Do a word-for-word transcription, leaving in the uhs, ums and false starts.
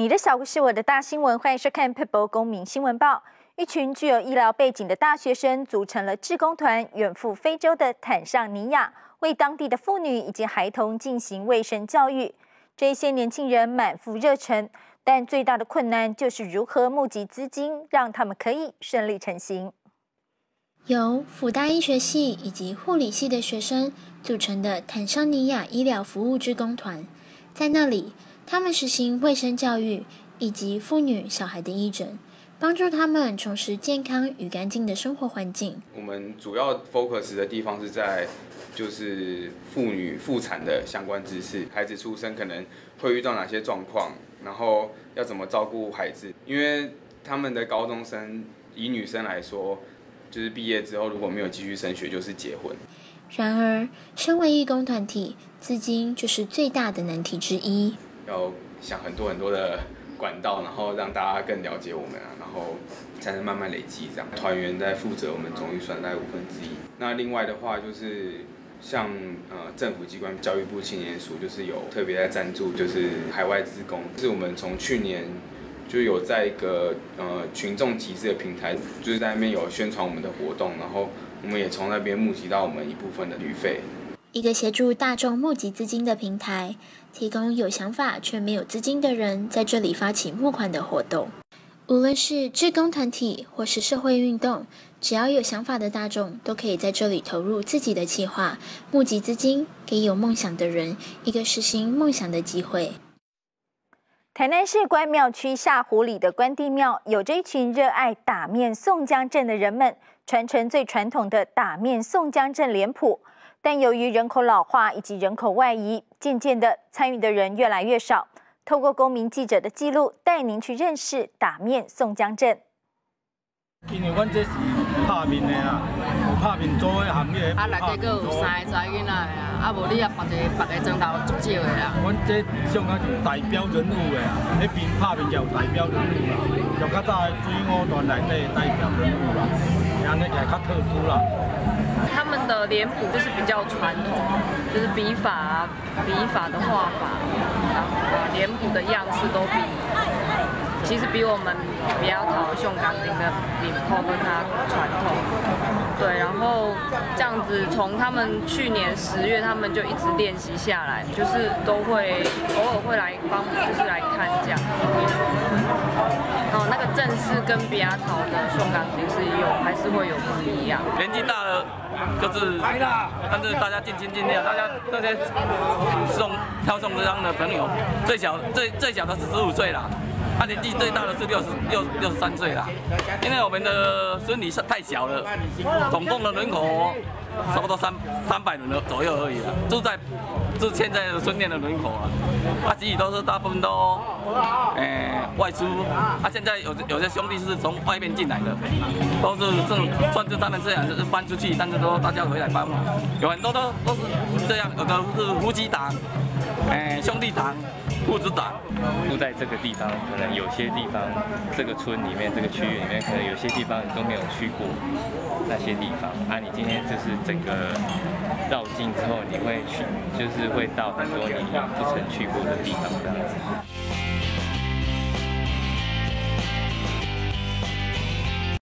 你的小故事，我的大新闻，欢迎收看 People 公民新闻报。一群具有医疗背景的大学生组成了志工团，远赴非洲的坦尚尼亚，为当地的妇女以及孩童进行卫生教育。这些年轻人满腹热忱，但最大的困难就是如何募集资金，让他们可以顺利成行。 由辅大医学系以及护理系的学生组成的坦尚尼亚医疗服务志工团，在那里，他们实行卫生教育以及妇女、小孩的医诊，帮助他们重拾健康与干净的生活环境。 我们主要 focus 的地方是在就是妇女妇产的相关知识，孩子出生可能会遇到哪些状况，然后要怎么照顾孩子。因为他们的高中生，以女生来说，就是毕业之后如果没有继续升学，就是结婚。 然而，身为义工团体，资金就是最大的难题之一。 要想很多很多的管道，然后让大家更了解我们啊，然后才能慢慢累积这样。团员在负责我们总预算大概五分之一。那另外的话就是像呃政府机关教育部青年署就是有特别在赞助，就是海外志工，就是我们从去年就有在一个呃群众集资的平台，就是在那边有宣传我们的活动，然后我们也从那边募集到我们一部分的旅费。 一个协助大众募集资金的平台，提供有想法却没有资金的人在这里发起募款的活动。无论是志工团体或是社会运动，只要有想法的大众都可以在这里投入自己的计划，募集资金，给有梦想的人一个实行梦想的机会。 台南市关庙区下湖里的关帝庙，有着一群热爱打面宋江阵的人们，传承最传统的打面宋江阵脸谱。但由于人口老化以及人口外移，渐渐的参与的人越来越少。透过公民记者的记录，带您去认识打面宋江阵。 因为阮这是拍面的啊，有拍面组的含义。 啊，内底佫有三个查囡仔的啊，啊无你啊别个别个砖头足少的啊。 阮这上啊是代表人物的啊，迄边拍面就有代表人物啦，就较早的水浒传内底代表人物啦，安尼就较特殊啦。 他们的脸谱就是比较传统，就是笔法啊、笔法的画法，然后脸谱的样式都比，其实比我们比较讨用钢钉的脸谱跟它传统。对，然后这样子从他们去年十月他们就一直练习下来，就是都会偶尔会来帮，就是来看这样。哦，那个阵势跟比亚陶的宋钢钉是有还是会有不一样。 年纪大了，就是但是大家尽心尽力，大家这些送跳宋江的朋友，最小最最小的是十五岁啦。他、啊、年纪最大的是六十六六十三岁啦，因为我们的孙女太小了，总共的人口差不多三三百人左右而已啦，住在就现在的村内的人口啊，啊，其余都是大部分都诶、欸、外出，啊，现在有有些兄弟是从外面进来的，都是正算是他们这样是搬出去，但是都大家回来帮忙，有很多都都是这样，有的是夫妻档，诶、欸、兄弟档。父子档住在这个地方，可能有些地方，这个村里面、这个区域里面，可能有些地方你都没有去过那些地方。啊，你今天就是整个绕境之后，你会去，就是会到很多你不曾去过的地方，这样子。